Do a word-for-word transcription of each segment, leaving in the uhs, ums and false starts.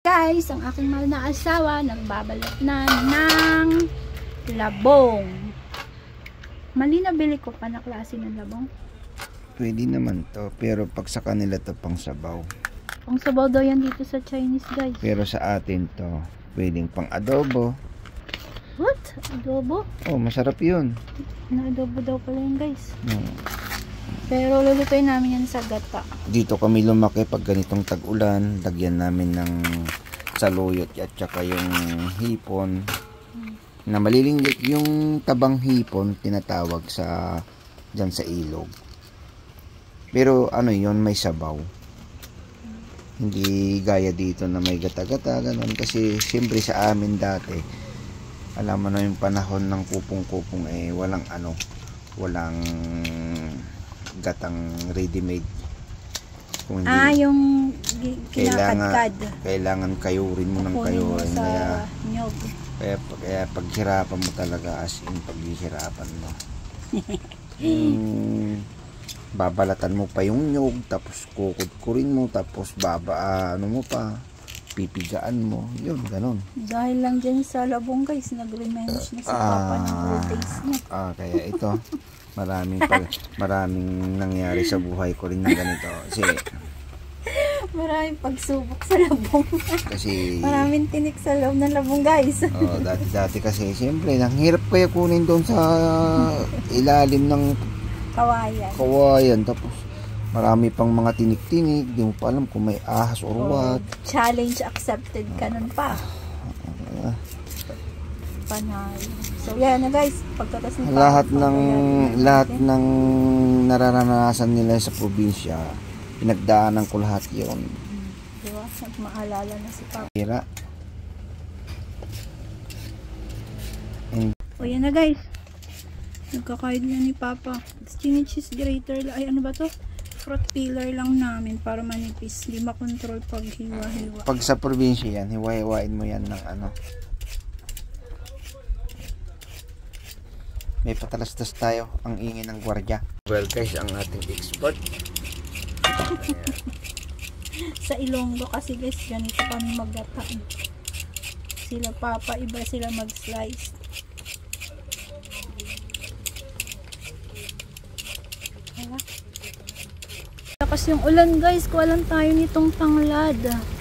Guys, ang aking mahal na asawa nagbabalot na ng labong. Mali na bili ko pa na klase ng labong. Pwede naman to, pero pag sa kanila to pang sabaw. Pang sabaw daw yan dito sa Chinese, guys. Pero sa atin to, pwedeng pang adobo. What? Adobo? Oh, masarap yun. Na adobo daw pala yun, guys. Hmm. Pero lulutuin namin yan sa gata. Dito kami lumaki pag ganitong tag-ulan. Lagyan namin ng saluyot at saka yung hipon. Hmm. Na malilinggit yung tabang hipon, tinatawag sa dyan sa ilog. Pero ano yun, may sabaw. Hmm. Hindi gaya dito na may gata-gata, ganun. Kasi siyempre sa amin dati, alam mo na yung panahon ng kupong-kupong eh, walang ano, walang gatang ready-made. Kung hindi, ah, yung kailangan, kailangan kayurin mo ng kayurin. Sa kaya, nyog. Kaya, kaya paghirapan mo talaga, as in paghihirapan mo. hmm, babalatan mo pa yung nyog, tapos kukudkurin mo, tapos baba, ano mo pa, pipigaan mo, yun, ganun. Dahil lang dyan sa labong, guys, nag-revenge na si ah, Papa ng birthdays niya. Ah, kaya ito, maraming pag, maraming nangyari sa buhay ko rin na ganito. Kasi, maraming pagsubok sa labong. Kasi, maraming tinik sa loob ng labong, guys. Oh, dati-dati kasi, siyempre, ang hirap kaya kunin doon sa ilalim ng kawayan. Kawayan, tapos, marami pang mga tinik-tinik, di mo pa alam kung may ahas or oh, what. Challenge accepted ka nun pa. Uh, Panay. So yan na guys, pagkatas ng lahat ng lahat natin. ng nararanasan nila sa probinsya, pinagdaanan ko lahat 'yon. Hmm, di ba? Maalala na si Papa. Tira. And, o yan na guys. Nagkakaid na ni Papa. Skinny cheese grater, ay ano ba to? Fruit peeler lang namin para manipis. Hindi makontrol pag hiwa-hiwa. Pag sa probinsya yan, hiwa-hiwain mo yan ng ano. May patalastas tayo, ang ingin ng gwardiya. Well guys, ang ating expert. Sa Ilonggo kasi guys, ganito kami maggata. Sila Papa, iba sila mag-slice. Hala. Lakas yung ulan guys, kuwalan tayo nitong tanglad.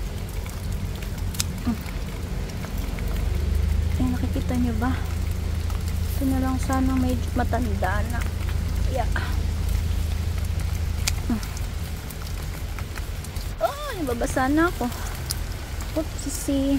Ay, nakikita nyo ba? Ito na lang sana medyo matanda na. Yeah. Oh, nababasa na ako. Oopsie.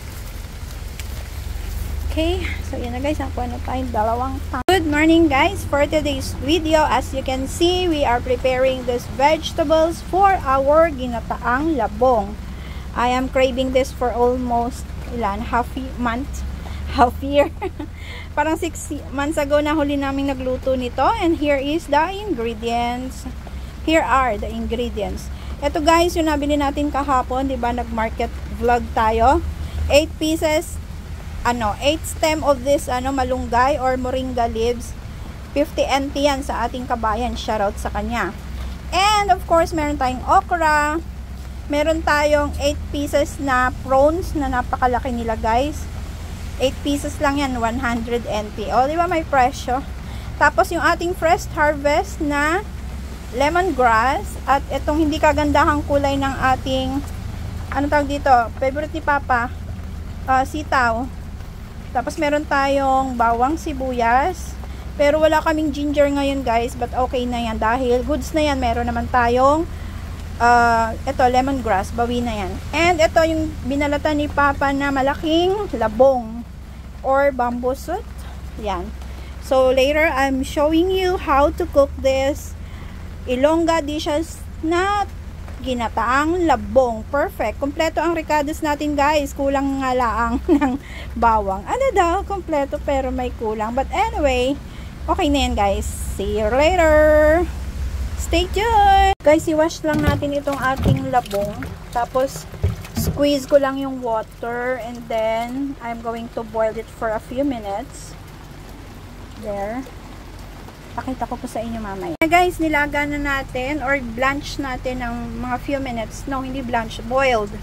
Okay, so yun na guys, nakuha na tayong dalawang tang. Good morning guys, for today's video, as you can see, we are preparing these vegetables for our ginataang labong. I am craving this for almost ilan, half month, half year. Parang six months ago na huli namin nagluto nito, and here is the ingredients. Here are the ingredients. Ito guys, yung nabili natin kahapon, di ba, nag-market vlog tayo. eight pieces, ano, eight stem of this, ano, malunggay or moringa leaves. fifty N T yan sa ating kabayan. Shoutout sa kanya. And of course, meron tayong okra. Meron tayong eight pieces na prawns na napakalaki nila guys. eight pieces lang yan, one hundred N T. O, di ba may presyo? Tapos yung ating fresh harvest na lemongrass. At itong hindi kagandahang kulay ng ating, ano tawag dito? Favorite ni Papa. Uh, sitaw. Tapos meron tayong bawang sibuyas. Pero wala kaming ginger ngayon guys. But okay na yan. Dahil goods na yan. Meron naman tayong uh, ito, lemongrass. Bawi na yan. And ito yung binalatan ni Papa na malaking labong. Or bamboo shoot. Yan. So later, I'm showing you how to cook this Ilongga dishes na ginataang labong. Perfect. Kompleto ang ricados natin guys. Kulang nga laang ng bawang. Ano daw? Kompleto pero may kulang. But anyway, okay na yan guys. See you later. Stay tuned. Guys, i-wash lang natin itong ating labong. Tapos, squeeze ko lang yung water. And then, I'm going to boil it for a few minutes. There. Pakita ko po sa inyo mamaya. Guys, nilaga na natin or blanch natin ng mga few minutes. No, hindi blanch. Boiled.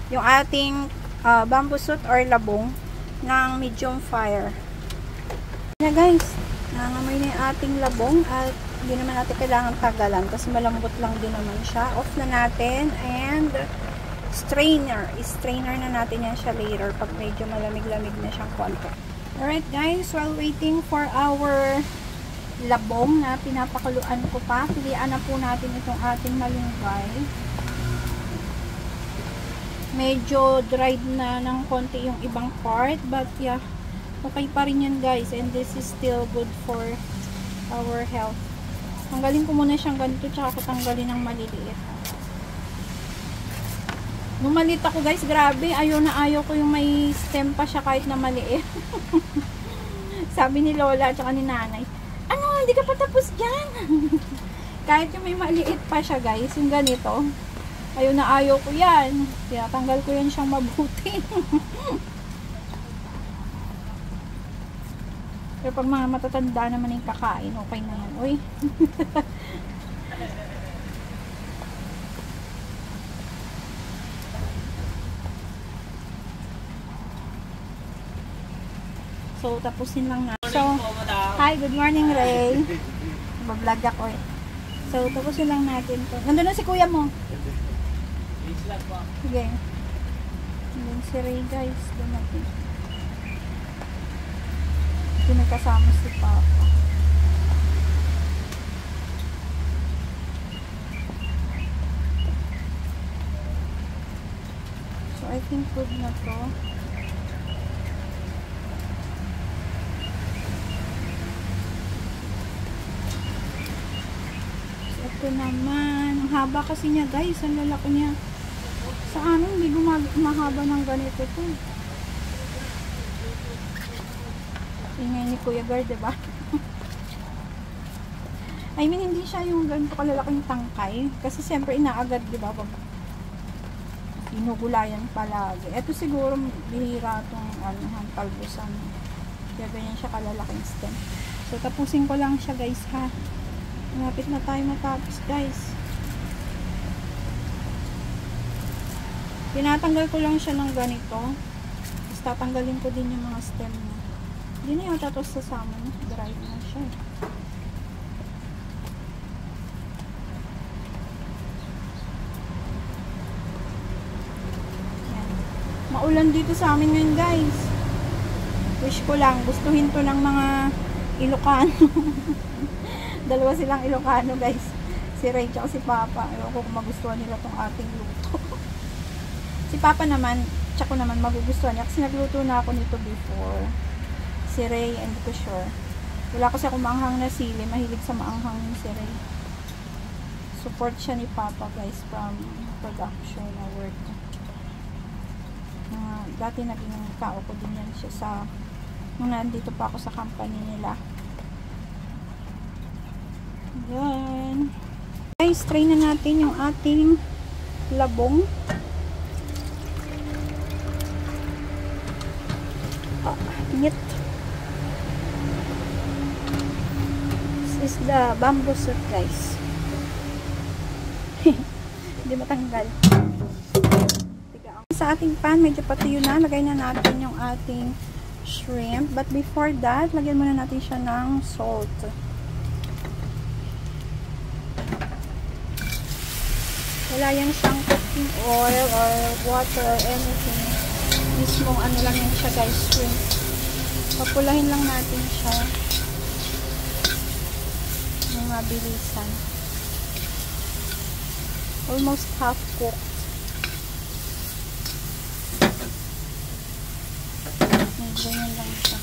yung ating uh, bamboo shoot or labong ng medium fire. Na guys, nangamoy na yung ating labong at hindi naman natin kailangan tagalan kasi malambot lang din naman siya. Off na natin and strainer. I-strainer na natin yan siya later pag medyo malamig-lamig na siyang konti. Alright guys, while waiting for our labong na pinapakuluan ko pa, pilian na po natin itong ating malunggay. Medyo dried na ng konti yung ibang part, but yeah, okay pa rin yan guys, and this is still good for our health. Tanggalin ko muna siyang ganito, tsaka ko tanggalin ng maliliit. Nung maliit ako guys, grabe, ayaw na ayaw ko yung may stem pa siya kahit na maliit. Sabi ni Lola tsaka ni Nanay, ano, hindi ka pa tapos dyan? Kahit yung may maliit pa siya guys, yung ganito, ayaw na ayaw ko yan. Kaya tanggal ko yan siyang mabuti. Pero pag mga matatanda naman yung kakain, okay na yan. Uy. So, tapusin lang na. So, hi, good morning, Ray. Bablog ako eh. So, tapusin lang natin to. Nandun na si kuya mo. Sige. Nandun si Ray, guys. Doon natin. Doon nagkasama si Papa. So, I think good na to. Ito naman, ang haba kasi niya guys, ang lalaki niya. Sa amin, hindi mahaba ng ganito to. Ingay ni Kuya Gar, diba? I mean, hindi siya yung ganito kalalaking tangkay. Kasi siyempre inaagad, diba? Pag inugulayan palagi. Ito siguro, bihira itong ano, talbusan. Kaya ganyan siya kalalaking stem. So, tapusin ko lang siya guys ha. Malapit na tayo matapos guys. Tinatanggal ko lang siya ng ganito. Tapos tatanggalin ko din yung mga stem niya. Hindi na yung tapos sasama niya. Dry na siya. Yan. Maulan dito sa amin ngayon guys. Wish ko lang. Gustuhin to ng mga Ilocano. Dalawa silang Ilocano guys. Si Ray at si Papa. Ayaw ko kung magustuhan nila tong ating luto. Si Papa naman, tsaka ko naman magugustuhan niya. Kasi nagluto na ako nito before. Si Ray, hindi ko sure. Wala kasi akong maanghang na sili. Mahilig sa maanghang ni si Ray. Support siya ni Papa guys from production na work. Uh, dati naging kao ko din yan siya sa nung nandito pa ako sa company nila. Yan. Guys, try na natin yung ating labong. Ah, init. This is the bamboo shoot, guys. Hindi matanggal. Sa ating pan, medyo patuyo na. Lagay na natin yung ating shrimp. But before that, lagyan muna natin siya ng salt. Wala yan siyang cooking oil or water or anything. Mismong ano lang yan siya guys, shrimp. Papulahin lang natin siya ng mabilisan. Almost half cooked. Ganyan lang siya.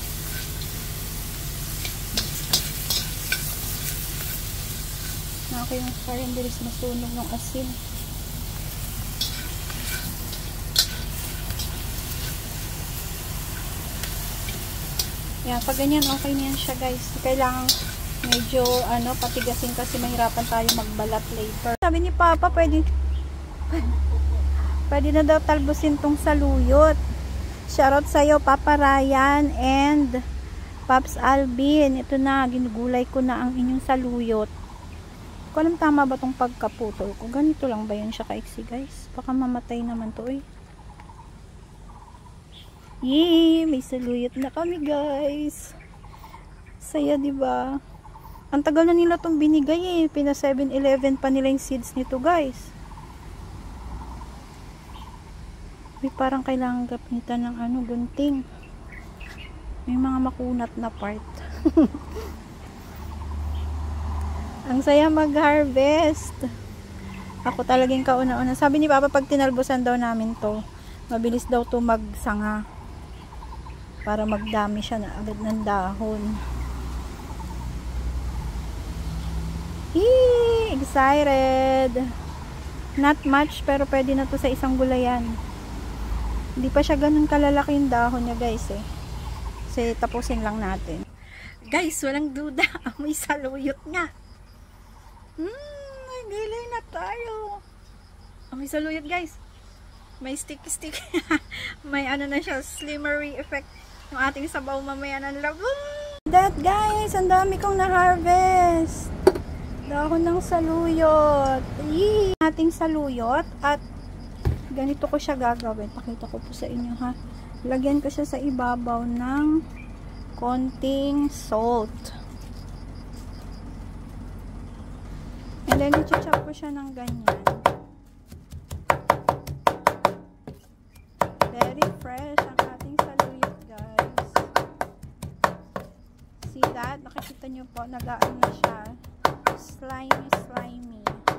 Naka yung parang bilis masunog ng asin. Yan, pag ganyan, okay na yan siya guys. Kailangan medyo ano, patigasin kasi mahirapan tayo magbalat later. Sabi ni Papa, pwede pwede na daw talbusin tong saluyot. Shoutout sa'yo, Papa Ryan and Paps Alvin. Ito na, ginugulay ko na ang inyong saluyot. Kung alam tama ba tong pagkaputol ko. Ganito lang ba yan siya kaiksi guys? Baka mamatay naman to eh. Yay! May saluyot na kami, guys. Saya, diba? Ang tagal na nila itong binigay eh. Pina seven eleven pa nila yung seeds nito, guys. May parang kailangan gamitan ng ano, gunting. May mga makunat na part. Ang saya mag-harvest. Ako talagang kauna-una. Sabi ni Papa, pag tinalbosan daw namin to, mabilis daw to magsanga. Para magdami siya na agad ng dahon. Yee! Excited! Not much, pero pwede na to sa isang gulayan. Hindi pa siya ganun kalalaki yung dahon niya, guys eh. Kasi tapusin lang natin. Guys, walang duda. May saluyot nga. Hmm, nagilay na tayo. May saluyot, guys. May sticky-sticky. May ano na siya, slimmery effect. Yung ating sabaw mamaya ng labong. That, guys, ang dami kong na-harvest. Dahon ng saluyot. Yee! Ating saluyot. At ganito ko siya gagawin. Pakita ko po sa inyo, ha. Lagyan ko siya sa ibabaw ng konting salt. And then, i-chop ko siya ng ganyan. Very fresh ang ating saluyot, guys. See that? Nakikita nyo po, nagaan na siya. Slimy, slimy.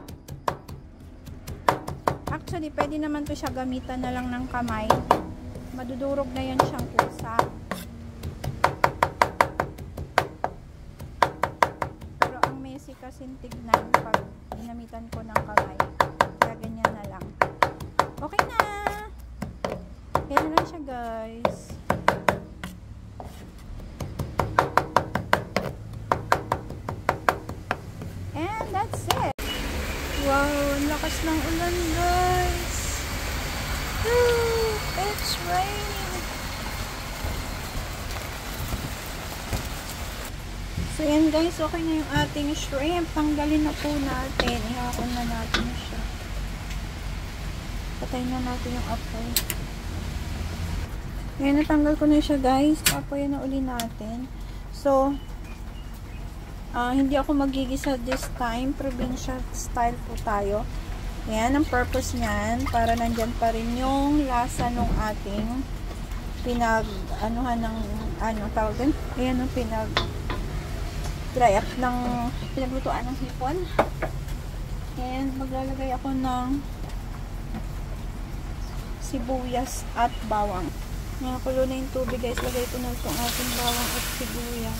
Actually, pwede naman to siya gamitan na lang ng kamay. Madudurog na yan siyang kusa. Pero ang messy kasi tignan pag ginamitan ko ng kamay. Kaya ganyan na lang. Okay na! Kaya na lang siya, guys. And that's it. Wow, ang lakas ng ulan, guys. Woo, it's raining. So yan, guys, okay na yung ating shrimp. Tanggalin na po natin. Ihakon na natin siya. Patayin na natin yung apoy. Ngayon, natanggal ko na siya, guys. Apoy na uli natin. So, Uh, hindi ako magigisa this time. Provincial style po tayo. Ayan, ang purpose niyan, para nandyan pa rin yung lasa ng ating pinag, anuhan ng, ano, tawag din? Ayan, yung pinag, dry up ng, pinaglutuan ng hipon. And, maglalagay ako ng sibuyas at bawang. Nakakulo na yung tubig, guys. Lagay ko na itong ating bawang at sibuyas.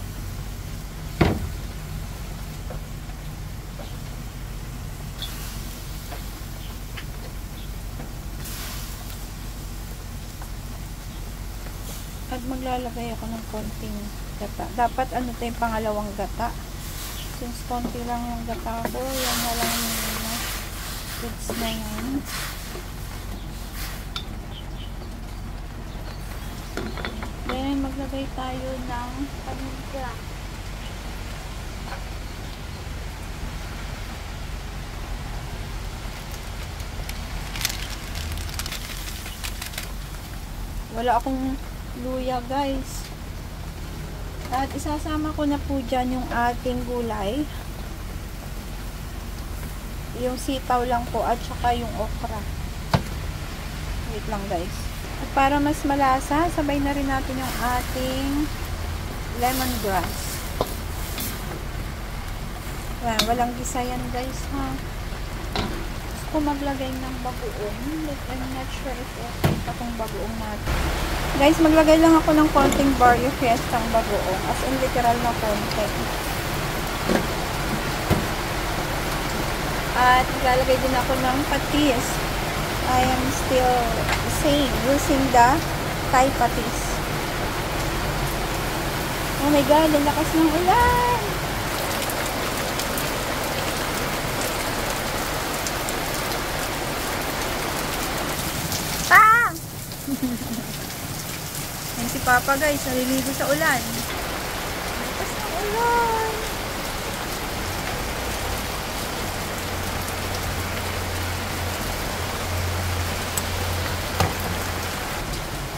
At maglalagay ako ng konting gata. Dapat ano ito yung pangalawang gata. Since konti lang yung gata ko, yan na lang yung goods na yan. Then maglagay tayo ng paminta. Wala akong luya, guys. At isasama ko na po dyan yung ating gulay. Yung sitaw lang po at saka yung okra. Wait lang, guys. At para mas malasa, sabay na rin natin yung ating lemongrass. Ayan, walang gisa yan, guys, ha. Gusto ko maglagay ng bagoong. I'm not sure if okay pa itong bagoong natin. Guys, maglagay lang ako ng konting barrio fiestang bagoong. As in, literal na konti. At maglalagay din ako ng patis. I am still same, using the Thai patis. Oh my God, ang lakas ng ulan! Pa! Yan si Papa, guys, naliligo sa ulan. Lakas ng ulan!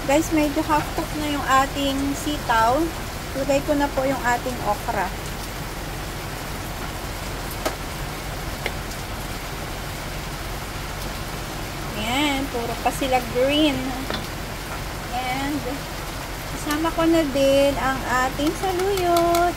Guys, medyo half cook na yung ating sitaw. Lagay ko na po yung ating okra. Ayan, puro pa sila green. And kasama ko na din ang ating saluyot.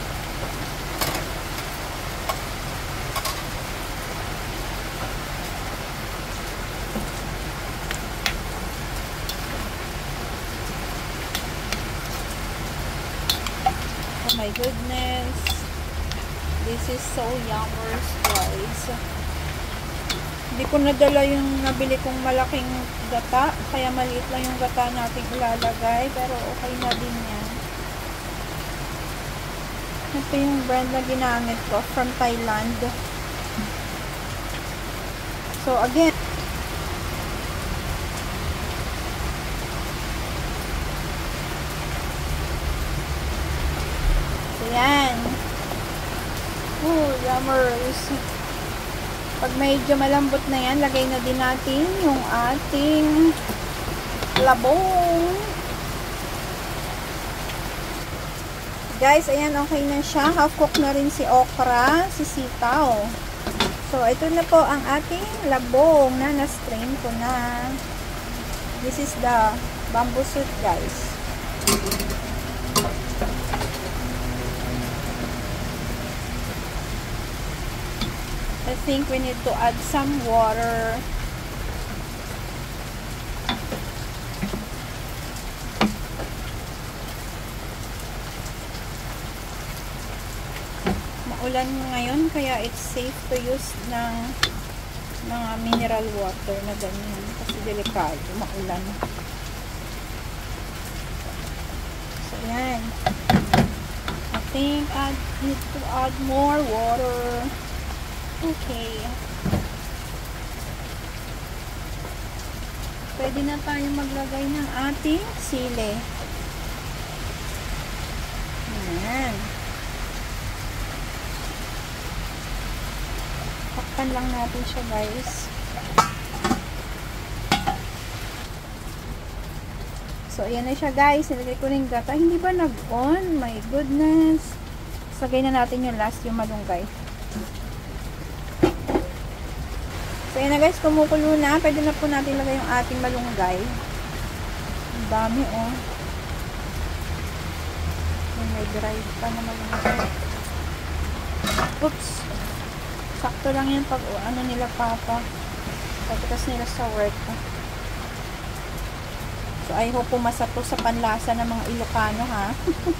Oh my goodness. This is so yummy, guys. Hindi ko nadala yung nabili kong malaking gata. Kaya maliit lang yung gata natin ilalagay. Pero okay na din yan. Ito yung brand na ginamit ko from Thailand. So again, so yan. Oh, yummers. Pag medyo malambot na yan, lagay na din natin yung ating labong. Guys, ayan, okay na siya. Half cook na rin si okra, si sitaw. So, ito na po ang ating labong na na-strain ko na. This is the bamboo shoot, guys. I think we need to add some water. Maulan ngayon kaya it's safe to use ng mga mineral water na ganyan kasi delikado, maulan. So yan. I think I need to add more water. Okay. Pwede na tayo maglagay ng ating sili. Ayan. Takpan lang natin siya, guys. So, ayan na siya, guys. Nilagay ko rin gata. Hindi ba nag-on? My goodness. Sagay na natin yung last, yung malunggay. So, ayan na guys, kumukulo na. Pwede na po natin lagay yung ating malunggay. Ang dami, oh. May dry pa na malunggay. Oops. Sakto lang yan pag oh, ano nila papa. Pagkatas nila sa work. So, I hope pumasa to sa panlasa ng mga Ilocano, ha?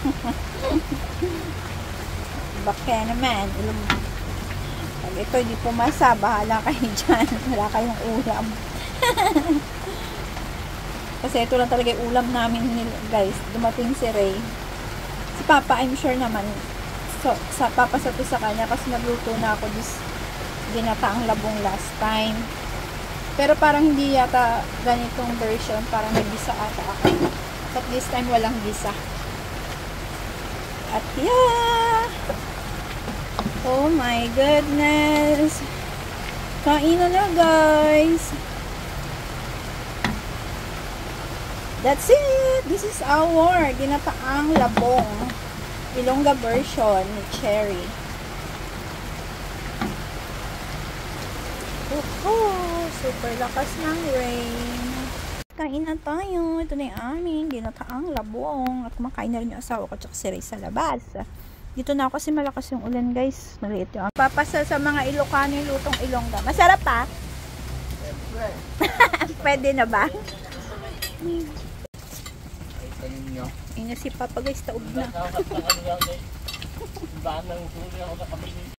Baka naman. Ilocano. Pag ito hindi pumasa, bahala kayo dyan. Wala kayong ulam. Kasi ito lang talaga yung ulam namin, guys. Dumating si Ray. Si Papa, I'm sure naman, so, sa Papa sa to sa kanya kasi nagluto na ako this ginataang labong last time. Pero parang hindi yata ganitong version. Parang may gisa ata ako. But this time walang gisa. At yeah! Oh my goodness. Kain na na, guys. That's it. This is our ginataang labong. Ilongga version ni Cherry. Oh, super lakas ng rain. Kain na tayo. Ito na yung aming ginataang labong. At kumakain na rin yung asawa ko tsaka si Ray sa labas. Dito na ako kasi malakas yung ulan, guys. Maliit yung papasa sa mga Ilocano yung lutong ilongga. Masarap pa? Pwede na ba? Ayun na si Papa, guys. Taob na.